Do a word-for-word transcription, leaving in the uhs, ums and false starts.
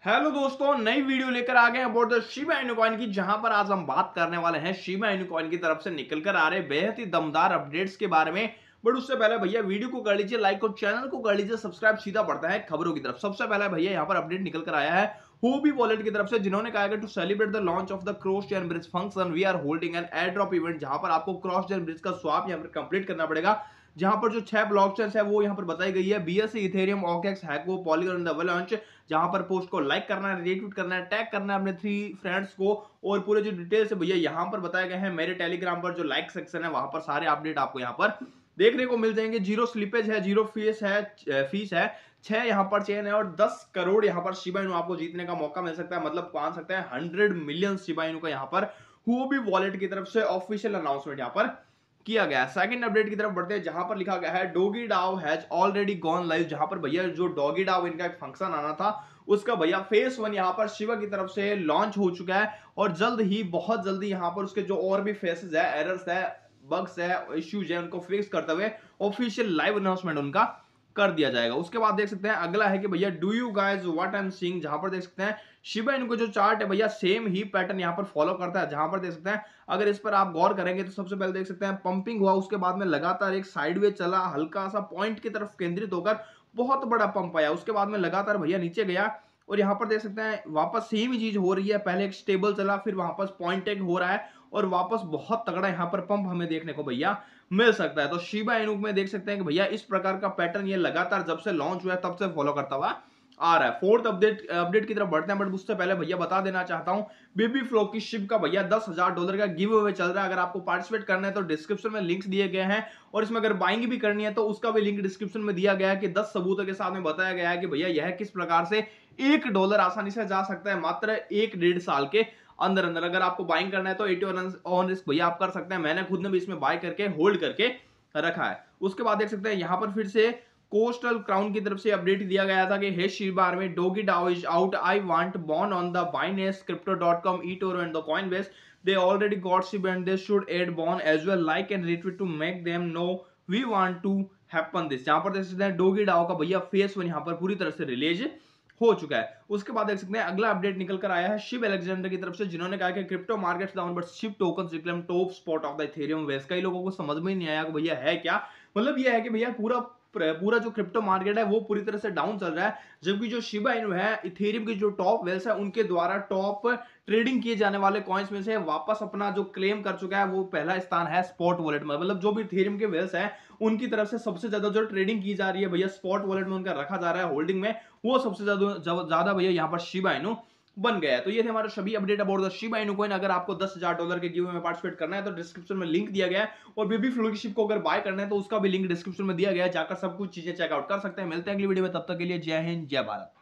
Hello दोस्तों, नई video लेकर आ गए हैं about the Shiba Inu coin की, जहां पर आज हम बात करने वाले हैं शिबा इनु कॉइन की तरफ से निकल कर आ रहे बेहद ही दमदार अपडेट्स के बारे में। बट उससे पहले भैया वीडियो को कर लीजिए लाइक और चैनल को कर लीजिए सब्सक्राइब। सीधा पड़ता है खबरों की तरफ। सबसे पहले भैया यहाँ पर अपडेट निकल कर आया है हुओबी वॉलेट की तरफ से, जिन्होंने कहा है to celebrate the launch of the cross chain bridge function we are holding an air drop event, जहां पर आपको क्रॉस चेन ब्रिज का स्वैप यहाँ पर कंप्लीट करना पड़ेगा। जहां पर जो छह ब्लॉकचेन्स है वो यहाँ पर बताई गई है, BSC, Ethereum, OKEx, Heco, Polygon, Avalanche. जहां पर पोस्ट को लाइक करना है, रीट्वीट करना है, टैग करना है अपने थ्री फ्रेंड्स को, और पूरे जो डिटेल्स है भैया यहाँ पर बताए गए हैं। मेरे टेलीग्राम पर जो लाइक सेक्शन है वहां पर सारे अपडेट आपको यहाँ पर देखने को मिल जाएंगे। जीरो स्लिपेज है, जीरो फीस है, फीस है, छह यहाँ पर चेन है, और दस करोड़ यहाँ पर शिबा इनु आपको जीतने का मौका मिल सकता है। मतलब मान सकते हैं हंड्रेड मिलियन शिबा इनु का यहाँ पर हुओबी वॉलेट की तरफ से ऑफिशियल अनाउंसमेंट यहाँ पर किया गया। सेकंड अपडेट की तरफ बढ़ते हैं, जहां पर लिखा गया है Doggy DAO has already gone live. जहां पर भैया जो डॉगी डाओ इनका एक फंक्शन आना था उसका भैया फेस वन यहां पर शिवा की तरफ से लॉन्च हो चुका है, और जल्द ही बहुत जल्दी यहां पर उसके जो और भी फेसेस है, एरर्स है, बग्स है, इश्यूज है, उनको फिक्स करते हुए ऑफिशियल लाइव अनाउंसमेंट उनका कर दिया जाएगा। उसके बाद देख सकते हैं अगला है कि भैया do you guys what I am seeing, जहां पर देख सकते हैं शिबा इनको जो चार्ट है भैया सेम ही पैटर्न यहां पर फॉलो करता है। जहां पर देख सकते हैं अगर इस पर आप गौर करेंगे तो सबसे पहले देख सकते हैं पंपिंग हुआ, उसके बाद में लगातार एक साइडवे चला, हल्का सा पॉइंट की तरफ केंद्रित होकर बहुत बड़ा पंप आया, उसके बाद में लगातार भैया नीचे गया, और यहां पर देख सकते हैं वापस सेम ही चीज हो रही है। पहले एक स्टेबल चला, फिर वापस पॉइंट एक हो रहा है, और वापस बहुत तगड़ा यहां पर पंप हमें देखने को भैया मिल सकता है। तो शिबा इनु में देख सकते हैं कि भैया इस प्रकार का पैटर्न ये लगातार जब से लॉन्च हुआ है तब से फॉलो करता हुआ आ रहा है। फोर्थ अपडेट अपडेट की तरफ बढ़ते हैं, बट उससे पहले भैया बता देना चाहता हूं बेबी फ्लो की शिप का भैया दस हजार डॉलर का गिव अवे चल रहा है। अगर आपको पार्टिसिपेट करना है तो डिस्क्रिप्शन में लिंक्स दिए गए हैं, और इसमें अगर बाइंग भी करनी है तो उसका भी लिंक डिस्क्रिप्शन में दिया गया है कि दस सबूतों के साथ में बताया गया है कि भैया यह किस प्रकार से एक डॉलर आसानी से जा सकता है मात्र एक डेढ़ साल के अंदर अंदर। अगर आपको बाइंग करना है तो एटी ऑन रिस्क भैया आप कर सकते हैं। मैंने खुद ने भी इसमें बाय करके होल्ड करके रखा है। उसके बाद देख सकते हैं यहां पर फिर से कोस्टल क्राउन की तरफ से अपडेट दिया गया था कि हे शिबा में Doggy DAO is out, I want Bone on the Binance crypto dot com, eToro and the Coinbase. They already got Shiba and they should add Bone as well, like and retweet to make them know we want to happen this. यहां पर देख सकते हैं doggy Dow का भैया phase one यहां पर पूरी तरह से रिलीज हो चुका है। उसके बाद देख सकते हैं अगला अपडेट निकल कर आया है शिव अलेक्जेंडर की तरफ से, जिन्होंने कहा कि crypto markets down but Shib tokens reclaim top spot of the Ethereum west. कई लोगों को समझ में नहीं आया कि भैया है क्या। मतलब ये है कि भैया पूरा पूरा जो क्रिप्टो मार्केट है वो पूरी तरह से डाउन चल रहा है, जबकि जो शिबा इनु है इथेरियम की जो टॉप वेल्स है उनके द्वारा टॉप ट्रेडिंग किए जाने वाले कॉइन्स में से वापस अपना जो क्लेम कर चुका है वो पहला स्थान है स्पॉट वॉलेट में। मतलब जो भी इथेरियम के वेल्स है उनकी तरफ से सबसे ज्यादा जो ट्रेडिंग की जा रही है भैया स्पॉट वॉलेट में उनका रखा जा रहा है होल्डिंग में, वो सबसे ज्यादा ज्यादा भैया यहाँ पर शिबा इनु बन गया है। तो ये थे हमारे सभी update about the Shiba Inu coin. अगर आपको दस हजार डॉलर के गिव में पार्टिसिपेट करना है तो डिस्क्रिप्शन में लिंक दिया गया है, और बेबी फ्लो की शिप को अगर बाय करना है तो उसका भी लिंक डिस्क्रिप्शन में दिया गया है, जाकर सब कुछ चीजें चेकआउट कर सकते हैं। मिलते हैं अगली वीडियो में, तब तक के लिए जय हिंद जय भारत।